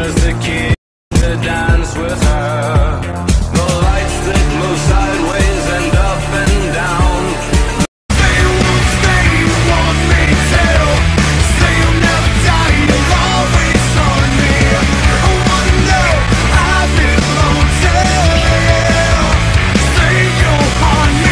was the kid to dance with her. The lights that move sideways and up and down. Say you won't stay, you want me to. Say you'll never die, you'll always on me. I wanna know I belong to you. Say you'll haunt me.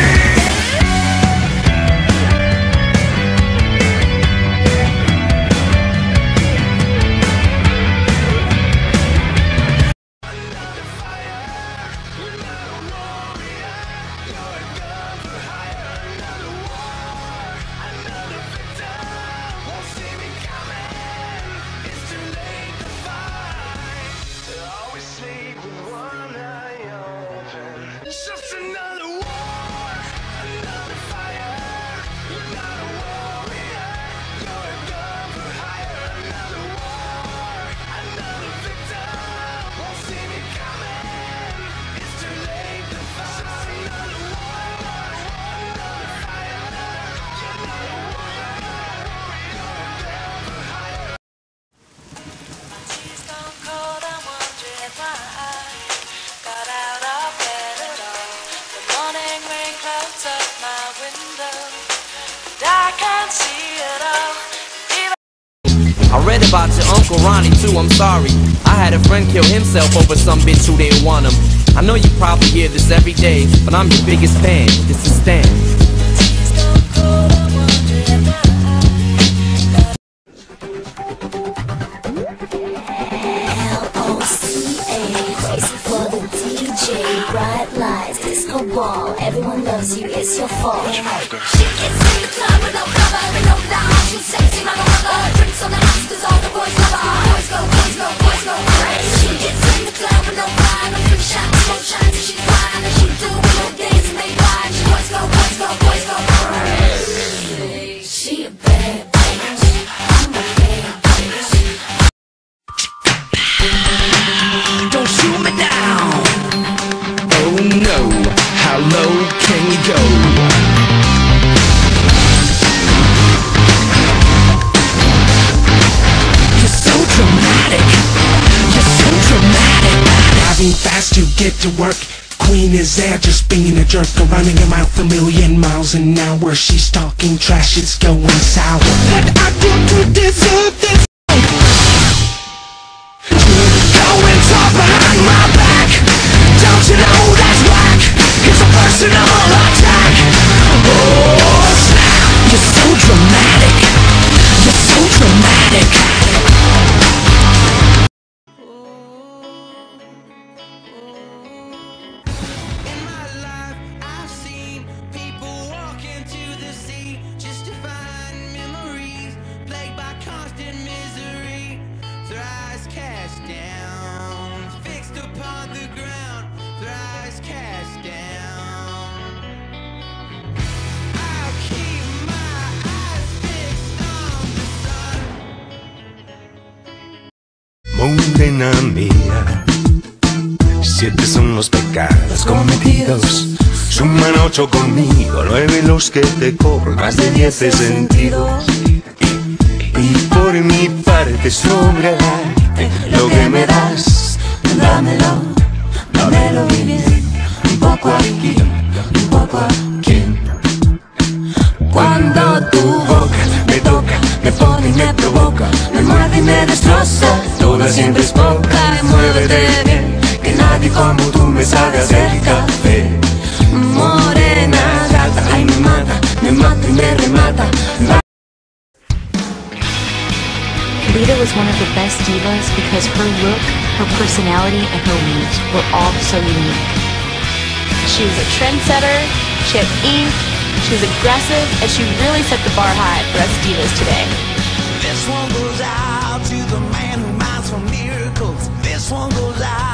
It's just another war, another fire. You're not a warrior, you're a gun for hire. Another war, another victim. Won't see me coming, it's too late to fight. It's just another war, another fire. You're not a warrior, you're a gun for hire. My tea's gone cold, I'm wondering why I got out of bed at all. The morning rain clouds up my window, and I can't see it all. I read about your Uncle Ronnie too, I'm sorry. I had a friend kill himself over some bitch who didn't want him. I know you probably hear this every day, but I'm your biggest fan. This is Stan. Tea's gone cold, I'm wondering why. L-O-C-A, crazy for the DJ, bright lights, disco ball, everyone loves you, it's your fault. She gets in the club with no cover and no down. She's sexy, like a mother. Drinks on the house, cause all the boys love her. Boys go, boys go, boys go crazy. She gets in the club with no pride, no free shots, no shots, and she's fine. And she do no dance and they ride. She boys go, boys go, boys go crazy. She a bad bitch, I'm a bad bitch. Don't shoot me down. Oh no, how low can you go? You're so dramatic. You're so dramatic. Driving fast to get to work. Queen is there just being a jerk. Running her mouth a million miles an hour. She's talking trash, it's going sour. What I do to deserve this? Going talk behind my back. Don't you know that's whack? It's a personal attack. Oh snap! You're so dramatic. You're so dramatic. In my life, I've seen people walk into the sea just to find memories plagued by constant misery. Thrice cast down, fixed upon the ground. Thrice cast down. I'll keep my eyes fixed on the sun. Morena mía, 7 son los pecados cometidos. Suman 8 conmigo, 9 los que te cobro, más de 10 de sentido. Y por mi parte sobra lo que me das. Dámelo, dámelo bien. Un poco aquí, un poco aquí. Cuando tu boca me toca, me pone y me provoca, me muerde y me destroza. Toda siempre es poca, muévete bien, que nadie como tú me sabe hacer café. Morena gata, ay me mata y me remata. Lita was one of the best divas because her look, her personality, and her reach were all so unique. She was a trendsetter, she had ink, she was aggressive, and she really set the bar high for us divas today. This one goes out to the man who minds for miracles. This one goes out